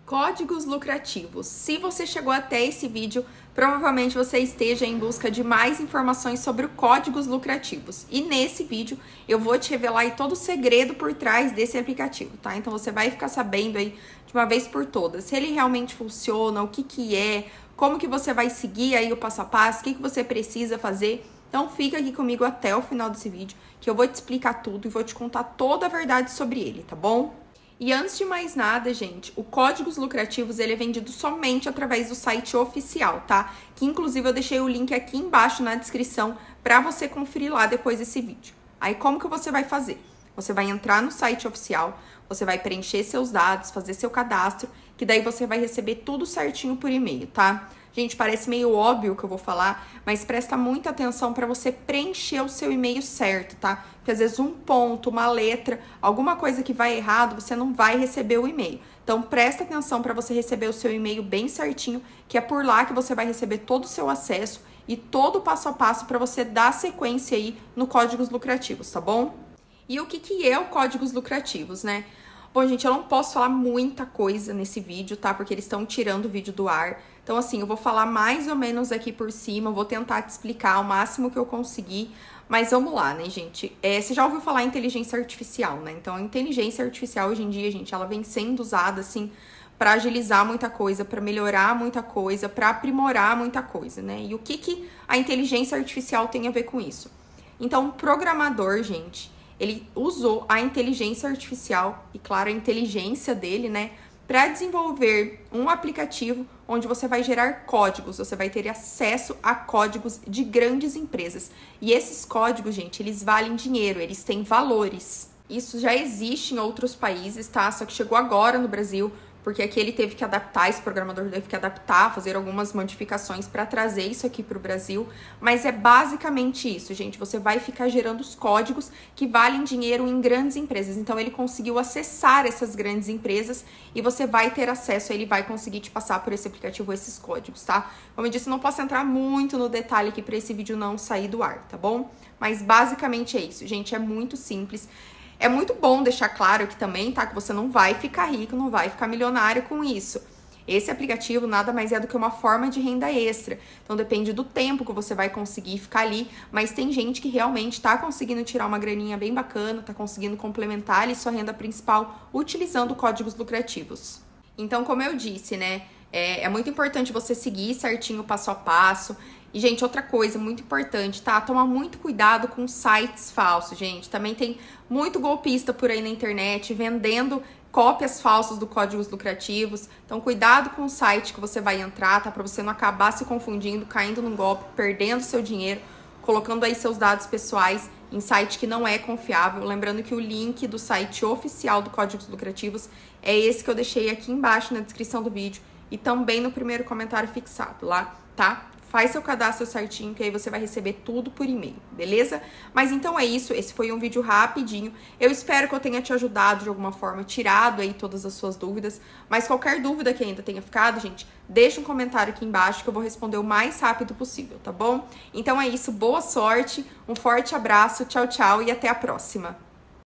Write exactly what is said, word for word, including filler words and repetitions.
Códigos lucrativos. Se você chegou até esse vídeo, provavelmente você esteja em busca de mais informações sobre códigos lucrativos. E nesse vídeo eu vou te revelar aí todo o segredo por trás desse aplicativo, tá? Então você vai ficar sabendo aí de uma vez por todas se ele realmente funciona, o que que é, como que você vai seguir aí o passo a passo, o que que você precisa fazer. Então fica aqui comigo até o final desse vídeo, que eu vou te explicar tudo e vou te contar toda a verdade sobre ele, tá bom? E antes de mais nada, gente, o Códigos Lucrativos, ele é vendido somente através do site oficial, tá? Que inclusive eu deixei o link aqui embaixo na descrição para você conferir lá depois desse vídeo. Aí como que você vai fazer? Você vai entrar no site oficial, você vai preencher seus dados, fazer seu cadastro, que daí você vai receber tudo certinho por e-mail, tá? Gente, parece meio óbvio o que eu vou falar, mas presta muita atenção para você preencher o seu e-mail certo, tá? Porque às vezes um ponto, uma letra, alguma coisa que vai errado, você não vai receber o e-mail. Então presta atenção para você receber o seu e-mail bem certinho, que é por lá que você vai receber todo o seu acesso e todo o passo a passo para você dar sequência aí no Códigos Lucrativos, tá bom? E o que que é o Códigos Lucrativos, né? Bom, gente, eu não posso falar muita coisa nesse vídeo, tá? Porque eles estão tirando o vídeo do ar. Então, assim, eu vou falar mais ou menos aqui por cima, vou tentar te explicar o máximo que eu conseguir. Mas vamos lá, né, gente? É, você já ouviu falar em inteligência artificial, né? Então, a inteligência artificial hoje em dia, gente, ela vem sendo usada, assim, para agilizar muita coisa, para melhorar muita coisa, para aprimorar muita coisa, né? E o que que a inteligência artificial tem a ver com isso? Então, o programador, gente, ele usou a inteligência artificial e, claro, a inteligência dele, né, para desenvolver um aplicativo onde você vai gerar códigos, você vai ter acesso a códigos de grandes empresas. E esses códigos, gente, eles valem dinheiro, eles têm valores. Isso já existe em outros países, tá? Só que chegou agora no Brasil, porque aqui ele teve que adaptar, esse programador teve que adaptar, fazer algumas modificações para trazer isso aqui para o Brasil. Mas é basicamente isso, gente. Você vai ficar gerando os códigos que valem dinheiro em grandes empresas. Então, ele conseguiu acessar essas grandes empresas e você vai ter acesso, ele vai conseguir te passar por esse aplicativo esses códigos, tá? Como eu disse, não posso entrar muito no detalhe aqui para esse vídeo não sair do ar, tá bom? Mas basicamente é isso, gente. É muito simples. É muito bom deixar claro aqui também, tá? Que você não vai ficar rico, não vai ficar milionário com isso. Esse aplicativo nada mais é do que uma forma de renda extra. Então, depende do tempo que você vai conseguir ficar ali. Mas tem gente que realmente tá conseguindo tirar uma graninha bem bacana, tá conseguindo complementar ali sua renda principal utilizando códigos lucrativos. Então, como eu disse, né? É, é muito importante você seguir certinho o passo a passo. E, gente, outra coisa muito importante, tá? Toma muito cuidado com sites falsos, gente. Também tem muito golpista por aí na internet vendendo cópias falsas do Códigos Lucrativos. Então, cuidado com o site que você vai entrar, tá? Pra você não acabar se confundindo, caindo num golpe, perdendo seu dinheiro, colocando aí seus dados pessoais em site que não é confiável. Lembrando que o link do site oficial do Códigos Lucrativos é esse que eu deixei aqui embaixo na descrição do vídeo e também no primeiro comentário fixado lá, tá? Faz seu cadastro certinho, que aí você vai receber tudo por e-mail, beleza? Mas então é isso, esse foi um vídeo rapidinho. Eu espero que eu tenha te ajudado de alguma forma, tirado aí todas as suas dúvidas. Mas qualquer dúvida que ainda tenha ficado, gente, deixa um comentário aqui embaixo que eu vou responder o mais rápido possível, tá bom? Então é isso, boa sorte, um forte abraço, tchau, tchau e até a próxima!